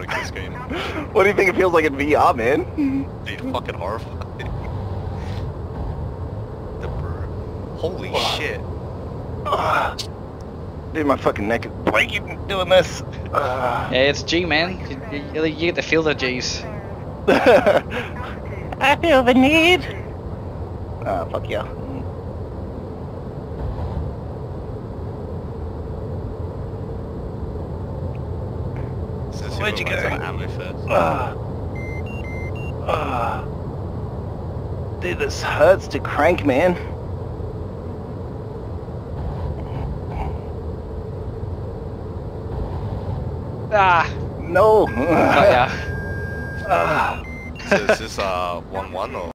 loading the screen. What do you think it feels like in VR, man? Dude, fucking horrifying. Holy shit. Dude, my fucking neck is breaking doing this. Yeah, it's G, man. You get to feel the G's. I feel the need. Ah, fuck yeah. Where'd you go? Ammo first. Dude, this hurts to crank, man. Ah! No. Got ya. So is this 1-1 or?